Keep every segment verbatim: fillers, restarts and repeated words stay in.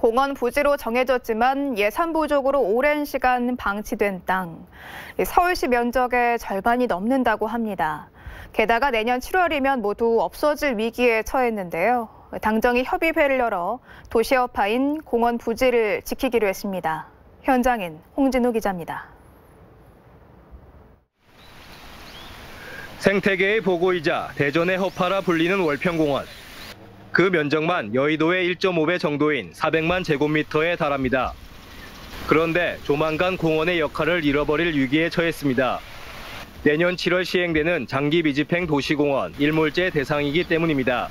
공원 부지로 정해졌지만 예산 부족으로 오랜 시간 방치된 땅. 서울시 면적의 절반이 넘는다고 합니다. 게다가 내년 칠월이면 모두 없어질 위기에 처했는데요. 당정이 협의회를 열어 도시여파인 공원 부지를 지키기로 했습니다. 현장인 홍진우 기자입니다. 생태계의 보고이자 대전의 허파라 불리는 월평공원. 그 면적만 여의도의 일 점 오 배 정도인 사백만 제곱미터에 달합니다. 그런데 조만간 공원의 역할을 잃어버릴 위기에 처했습니다. 내년 칠월 시행되는 장기 미집행 도시공원 일몰제 대상이기 때문입니다.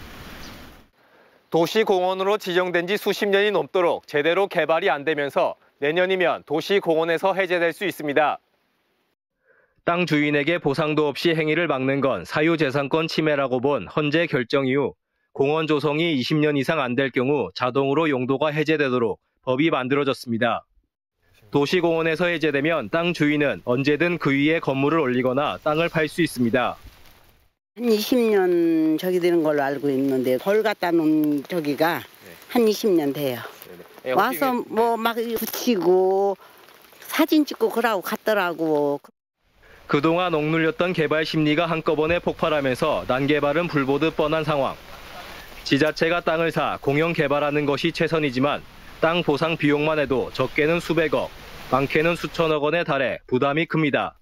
도시공원으로 지정된 지 수십 년이 넘도록 제대로 개발이 안 되면서 내년이면 도시공원에서 해제될 수 있습니다. 땅 주인에게 보상도 없이 행위를 막는 건 사유재산권 침해라고 본 헌재 결정 이후 공원 조성이 이십 년 이상 안 될 경우 자동으로 용도가 해제되도록 법이 만들어졌습니다. 도시공원에서 해제되면 땅 주인은 언제든 그 위에 건물을 올리거나 땅을 팔 수 있습니다. 한 이십 년 저기 되는 걸로 알고 있는데 벌 갖다 놓은 저기가 한 이십 년 돼요. 네네. 와서 뭐 막 붙이고 사진 찍고 그러고 갔더라고. 그동안 억눌렸던 개발 심리가 한꺼번에 폭발하면서 난개발은 불보듯 뻔한 상황. 지자체가 땅을 사 공영 개발하는 것이 최선이지만 땅 보상 비용만 해도 적게는 수백억, 많게는 수천억 원에 달해 부담이 큽니다.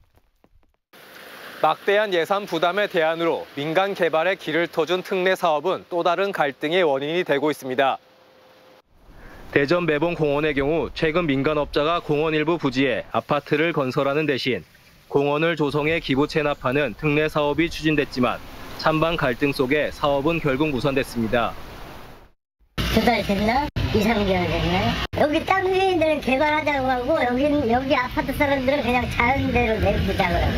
막대한 예산 부담의 대안으로 민간 개발에 길을 터준 특례 사업은 또 다른 갈등의 원인이 되고 있습니다. 대전 매봉공원의 경우 최근 민간업자가 공원 일부 부지에 아파트를 건설하는 대신 공원을 조성해 기부 체납하는 특례 사업이 추진됐지만 찬반 갈등 속에 사업은 결국 무산됐습니다. 두 달 됐나? 이, 삼 개월 됐나? 여기 땅 주인들은 개발하자고 하고 여기, 여기 아파트 사람들은 그냥 자연대로 내보자고 하고.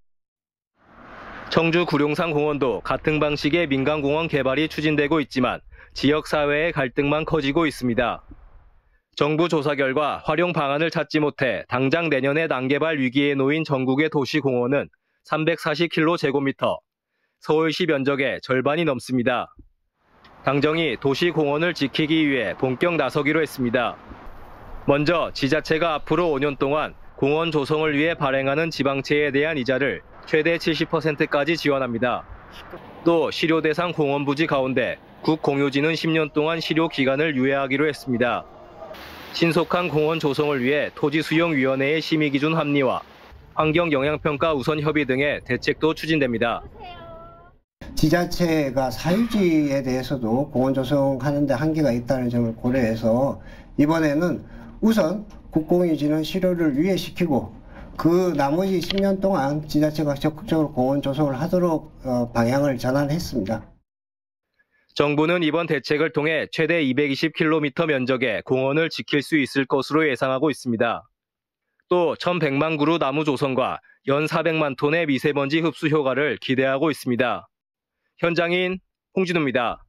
청주 구룡산 공원도 같은 방식의 민간공원 개발이 추진되고 있지만 지역사회의 갈등만 커지고 있습니다. 정부 조사 결과 활용 방안을 찾지 못해 당장 내년에 난개발 위기에 놓인 전국의 도시공원은 삼백사십 킬로미터, 서울시 면적의 절반이 넘습니다. 당정이 도시공원을 지키기 위해 본격 나서기로 했습니다. 먼저 지자체가 앞으로 오 년 동안 공원 조성을 위해 발행하는 지방채에 대한 이자를 최대 칠십 퍼센트까지 지원합니다. 또 실효 대상 공원 부지 가운데 국공유지는 십 년 동안 실효 기간을 유예하기로 했습니다. 신속한 공원 조성을 위해 토지수용위원회의 심의기준 합리화, 환경영향평가 우선 협의 등의 대책도 추진됩니다. 지자체가 사유지에 대해서도 공원 조성하는 데 한계가 있다는 점을 고려해서 이번에는 우선 국공유지는 실효를 유예시키고 그 나머지 십 년 동안 지자체가 적극적으로 공원 조성을 하도록 방향을 전환했습니다. 정부는 이번 대책을 통해 최대 이백이십 킬로미터 면적의 공원을 지킬 수 있을 것으로 예상하고 있습니다. 또 천백만 그루 나무 조성과 연 사백만 톤의 미세먼지 흡수 효과를 기대하고 있습니다. 현장인 홍진우입니다.